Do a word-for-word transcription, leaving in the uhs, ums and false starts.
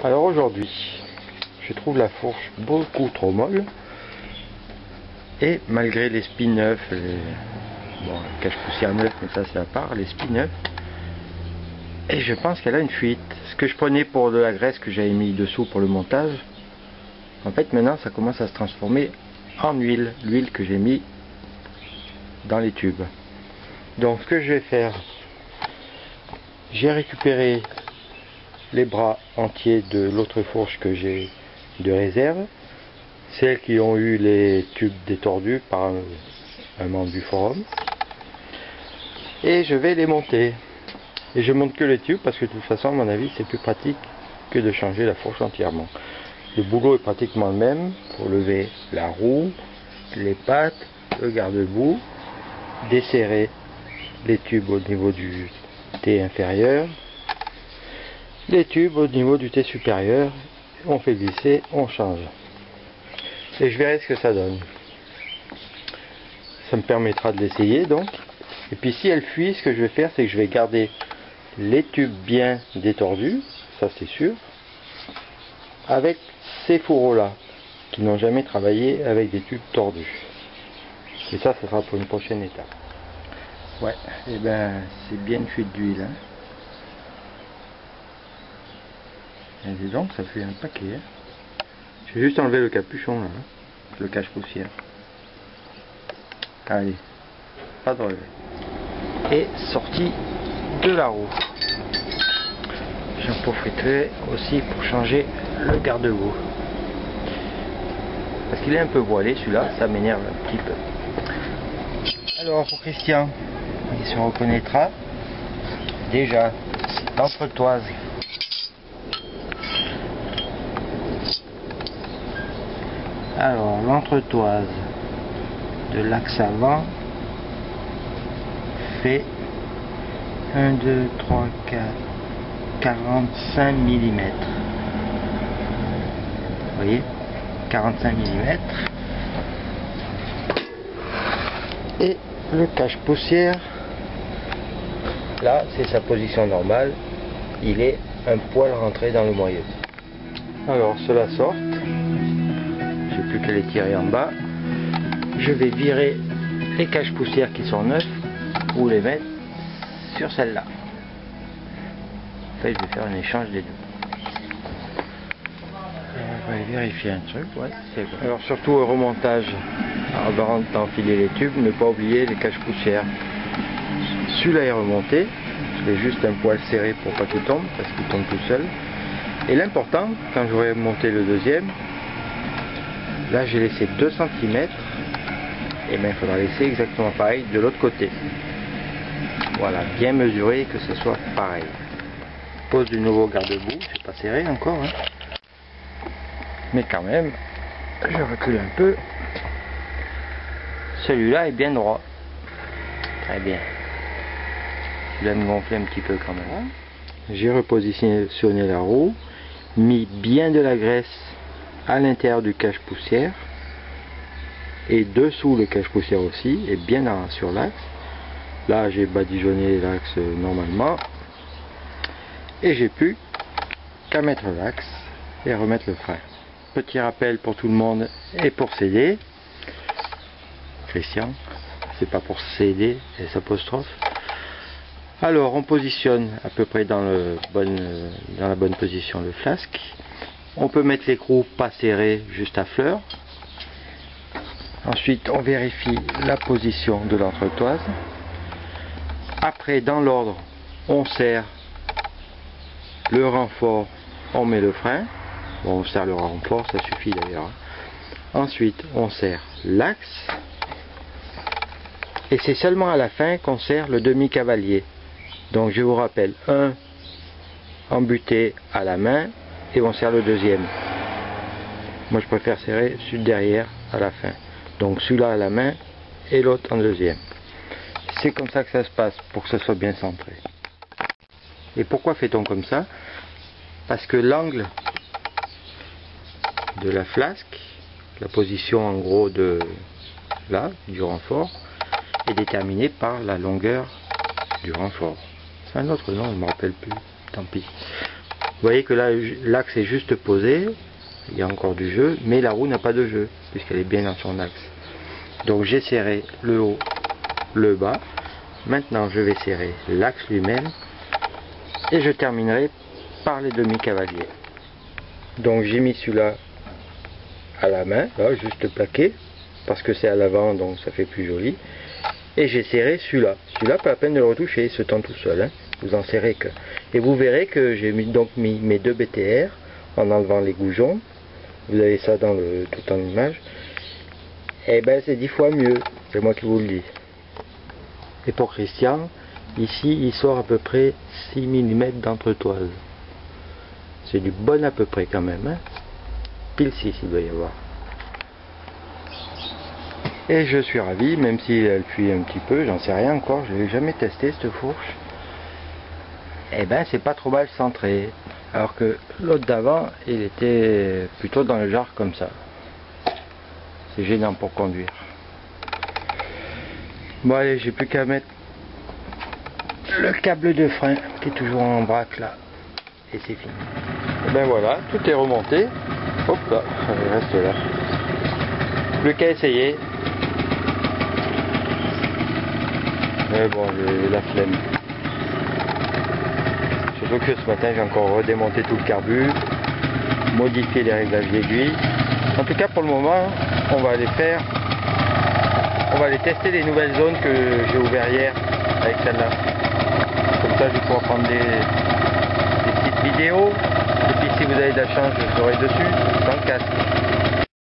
Alors aujourd'hui, je trouve la fourche beaucoup trop molle. Et malgré les spis neufs, les... bon, le cache-poussière neuf, mais ça c'est à part, les spis neufs. Et je pense qu'elle a une fuite. Ce que je prenais pour de la graisse que j'avais mis dessous pour le montage, en fait maintenant ça commence à se transformer en huile. L'huile que j'ai mis dans les tubes. Donc ce que je vais faire, j'ai récupéré les bras entiers de l'autre fourche que j'ai de réserve, celles qui ont eu les tubes détordus par un, un membre du forum, et je vais les monter. Et je monte que les tubes parce que de toute façon, à mon avis, c'est plus pratique que de changer la fourche entièrement. Le boulot est pratiquement le même pour lever la roue, les pattes, le garde-boue, desserrer les tubes au niveau du T inférieur, les tubes au niveau du T supérieur, on fait glisser, on change. Et je verrai ce que ça donne. Ça me permettra de l'essayer donc. Et puis si elle fuit, ce que je vais faire, c'est que je vais garder les tubes bien détordus, ça c'est sûr, avec ces fourreaux là, qui n'ont jamais travaillé avec des tubes tordus. Et ça, ça sera pour une prochaine étape. Ouais, et ben c'est bien une fuite d'huile. Hein. Et dis donc, ça fait un paquet. Hein. Je vais juste enlever le capuchon là, hein, le cache-poussière. Allez, pas de relevé. Et sortie de la roue. J'en profiterai aussi pour changer le garde-boue. Parce qu'il est un peu voilé celui-là, ça m'énerve un petit peu. Alors pour Christian, il se reconnaîtra déjà l'entretoise. Alors l'entretoise de l'axe avant fait un, deux, trois, quatre, quarante-cinq millimètres. Vous voyez, quarante-cinq millimètres. Et le cache-poussière, là c'est sa position normale, il est un poil rentré dans le moyeu. Alors cela sort, je sais plus qu'elle est tirée en bas. Je vais virer les cache-poussières qui sont neufs ou les mettre sur celle-là. En fait, je vais faire un échange des deux. Je vais vérifier un truc, ouais, c'est bon. Alors surtout au remontage, avant d'enfiler les tubes, ne pas oublier les cache-poussières. Celui-là est remonté, je vais juste un poil serré pour pas qu'il tombe, parce qu'il tombe tout seul. Et l'important, quand j'aurai monté le deuxième, là j'ai laissé deux centimètres, et bien il faudra laisser exactement pareil de l'autre côté. Voilà, bien mesuré, que ce soit pareil. Pose du nouveau garde-boue, c'est pas serré encore, hein. Mais quand même, je recule un peu. Celui-là est bien droit. Très bien. Je vais me gonfler un petit peu quand même. J'ai repositionné la roue, mis bien de la graisse à l'intérieur du cache-poussière et dessous le cache-poussière aussi, et bien sur l'axe. Là j'ai badigeonné l'axe normalement et j'ai plus qu'à mettre l'axe et remettre le frein. Petit rappel pour tout le monde et pour céder, Christian, c'est pas pour céder, S apostrophe. Alors on positionne à peu près dans, le bon, dans la bonne position le flasque. On peut mettre l'écrou pas serré, juste à fleur. Ensuite on vérifie la position de l'entretoise. Après, dans l'ordre, on serre le renfort, on met le frein. Bon, on serre le renfort, ça suffit d'ailleurs. Ensuite, on serre l'axe. Et c'est seulement à la fin qu'on serre le demi-cavalier. Donc, je vous rappelle, un embuté à la main et on serre le deuxième. Moi, je préfère serrer celui derrière à la fin. Donc, celui-là à la main et l'autre en deuxième. C'est comme ça que ça se passe pour que ça soit bien centré. Et pourquoi fait-on comme ça? Parce que l'angle de la flasque, la position en gros de là, du renfort, est déterminé par la longueur du renfort. C'est un autre nom, je ne me rappelle plus, tant pis. voyez que là, l'axe est juste posé, il y a encore du jeu, mais la roue n'a pas de jeu, puisqu'elle est bien dans son axe. Donc j'ai serré le haut, le bas. Maintenant je vais serrer l'axe lui-même, et je terminerai par les demi-cavaliers. Donc j'ai mis celui-là à la main, là, juste plaqué, parce que c'est à l'avant, donc ça fait plus joli. Et j'ai serré celui-là. Celui-là, pas la peine de le retoucher, il se tend tout seul. Hein. Vous en serrez que. Et vous verrez que j'ai mis, donc mis mes deux B T R en enlevant les goujons. Vous avez ça dans le tout en image. Et ben c'est dix fois mieux, c'est moi qui vous le dis. Et pour Christian, ici il sort à peu près six millimètres d'entretoise. C'est du bon à peu près quand même. Hein. Pile six il doit y avoir. Et je suis ravi, même si elle fuit un petit peu, j'en sais rien encore, je l'ai jamais testé cette fourche. Et ben c'est pas trop mal centré. Alors que l'autre d'avant, il était plutôt dans le genre comme ça. C'est gênant pour conduire. Bon allez, j'ai plus qu'à mettre le câble de frein qui est toujours en vrac là. Et c'est fini. Et ben voilà, tout est remonté. Hop là, ça reste là. Plus qu'à essayer. Mais bon, j'ai la flemme. Surtout que ce matin, j'ai encore redémonté tout le carbu, modifié les réglages d'aiguille. En tout cas, pour le moment, on va aller faire, on va aller tester les nouvelles zones que j'ai ouvertes hier avec celle-là. Comme ça, je vais pouvoir prendre des, des petites vidéos. Et puis, si vous avez de la chance, je serai dessus, dans le casque.